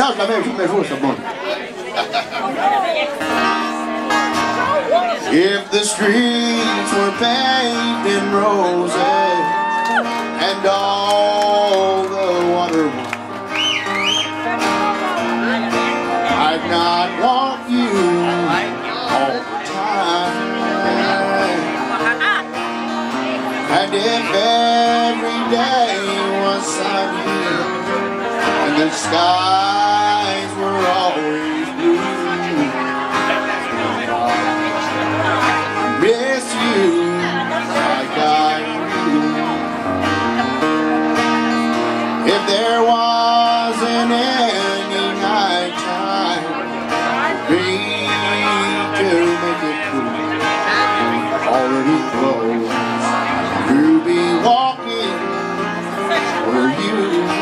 Serge, la même chose, c'est bon. If the streets were paved in roses and all the water won, I'd not want you all the time. And if every day was sunny and the skies were always blue, miss you like I do. If there wasn't any night time for me to make it cool, already closed, you'd be walking for you.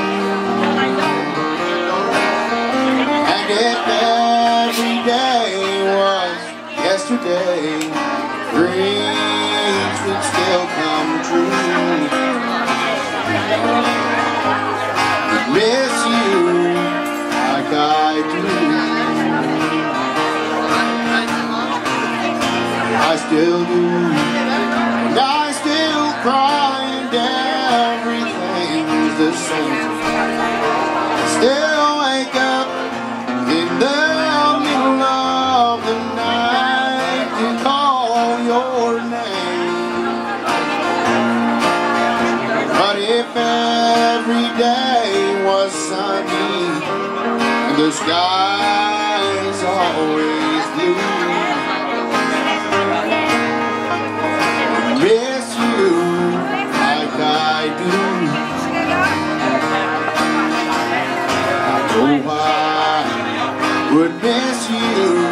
And if every day was yesterday, dreams would still come true. Miss you like I do. I still do. And I still cry and everything's the same. I still wake up in the middle of the night to call your name. But if every day was sunny and the sky's always blue, I miss you like I do. I know I would miss you